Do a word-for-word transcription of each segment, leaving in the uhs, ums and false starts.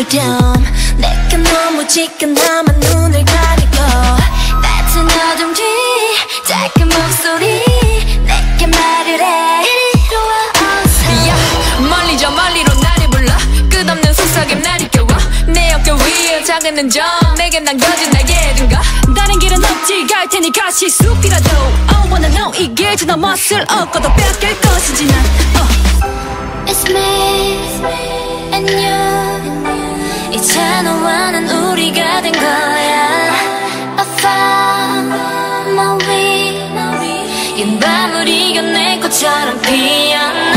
어둠 내게 너무 지끈하면 눈을 가리고 같은 어둠 뒤 작은 목소리 내게 말을 해 이리로 와 어서 yeah, 멀리 저 멀리로 나를 불러 끝없는 속삭임 날 이끌어 내 어깨 위에 작은 흔적 내게 남겨진 나의 증거 다른 길은 없지 갈 테니 가시 숲이라도 I wanna know 이 길 지나 멋을 얻고도 뺏길 것인지 난 uh. It's me and you 이제 너와는 우리가 된 거야 I found my way 긴 밤을 이겨내 꽃처럼 피어나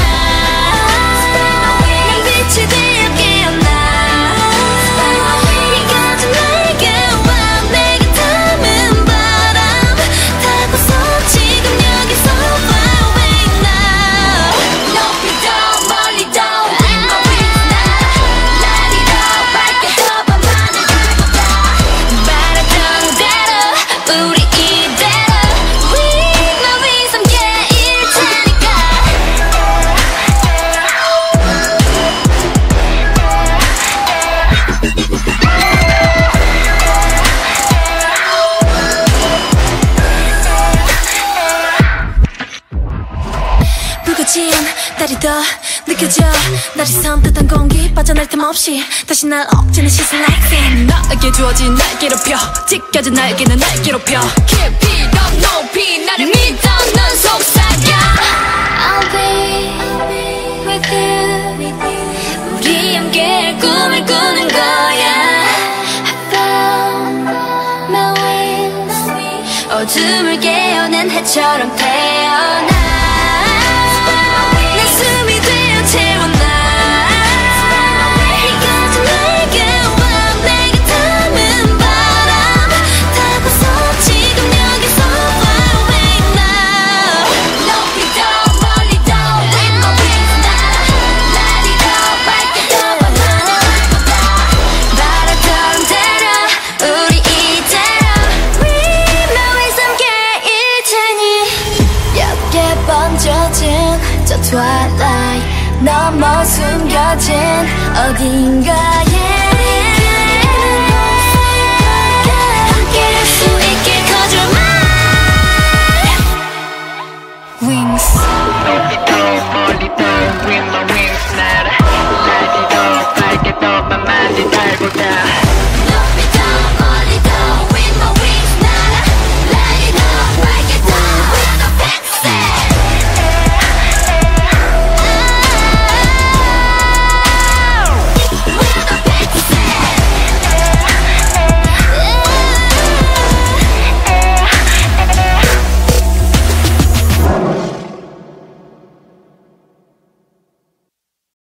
난 빛이 되어 깨어나 네가 좀 내게 와 내게 닿은 바람 타고서 지금 여기서 far away now 높이 더 멀리 더 with my wings now 날이더 밝게 더 밤하늘 들보다 바랐던 대로 우리 이대로 with my wings 함께일 테니까 불거진 날이 더 느껴져 날이 선뜻한 공기 빠져날 틈 없이 다시 날 억지는 시선 like sand 나에게 주어진 날개로 펴 찢겨진 날개는 날개로 펴 깊이 더 높이 나를 믿어 넌 속삭여 I'll be with you 우리 함께 꿈을 꾸는 거야 I found my wings 어둠을 깨어낸 해처럼 태어나 내 숨이 되어 채워나 네가 좀 내게 와 내게 닿은 바람 타고서 지금 여기서 far away now 높이 더 멀리 더 with my wings now 날이 더 밝게 더 밤하늘 들보다 바랐던 대로 우리 이대로 with my wings 함께일 테니 옅게 번져진 저 twilight 너머 숨겨진 어딘가에